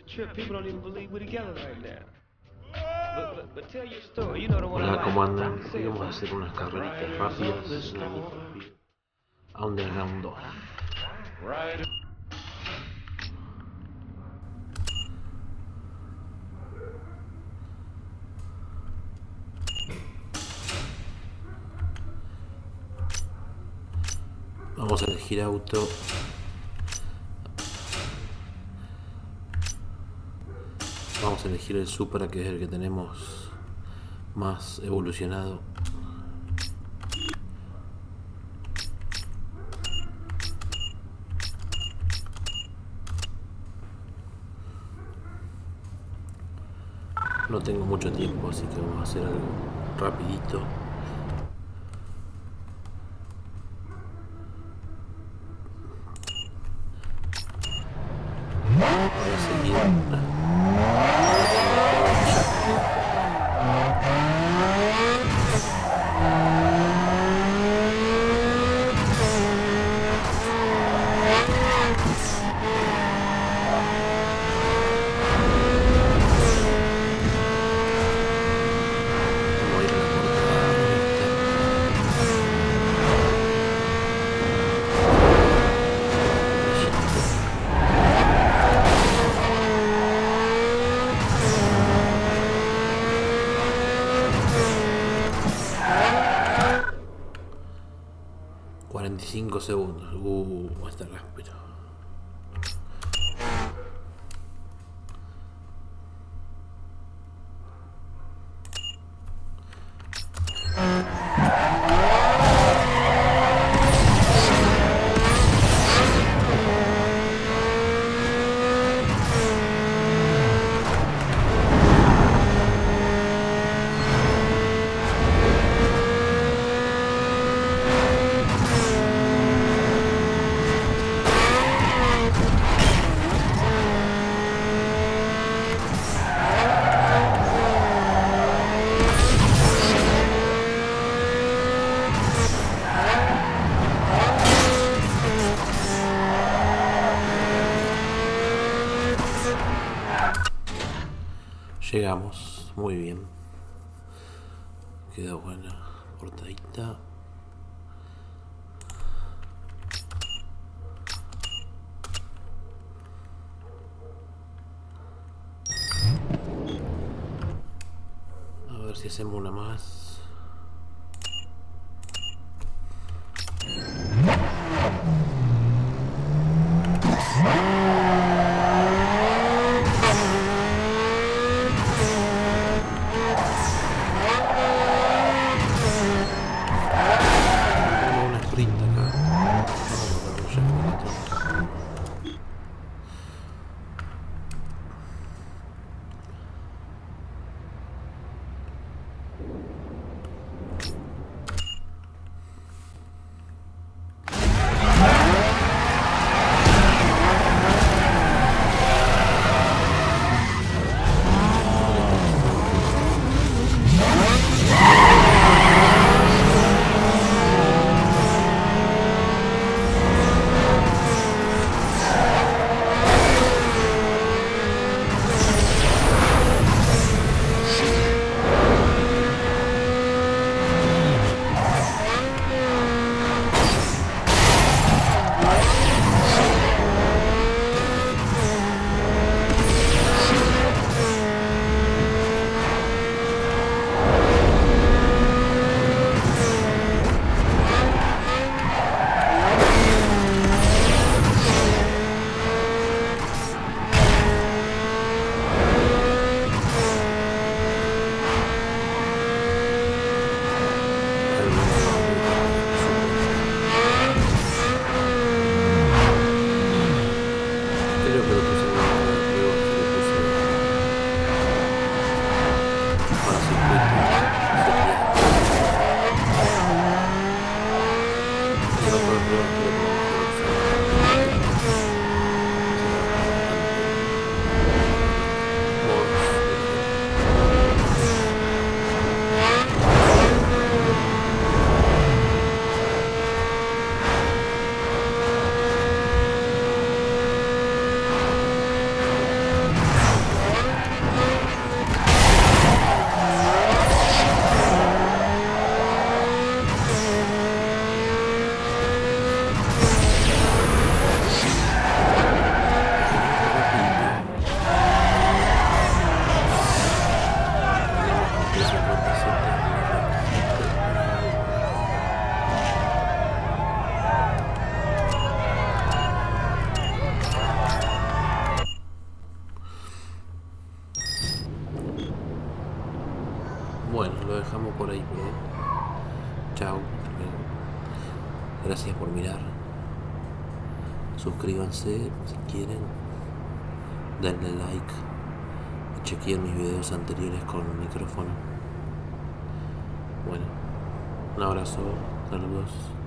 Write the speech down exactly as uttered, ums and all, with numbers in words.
Hola, ¿cómo andan? Hoy vamos a hacer unas carreritas rápidas en el Need for Speed Underground dos. Vamos a elegir auto. Vamos a elegir el Supra, que es el que tenemos más evolucionado. No tengo mucho tiempo, así que vamos a hacer algo rapidito. Voy a seguir. cuarenta y cinco segundos. Uh, está rápido. Llegamos, muy bien. Quedó buena portadita. A ver si hacemos una más. Bueno, lo dejamos por ahí por hoy. Chao. Gracias por mirar. Suscríbanse si quieren. Denle like. Y chequeen mis videos anteriores con micrófono. Bueno, un abrazo. Saludos.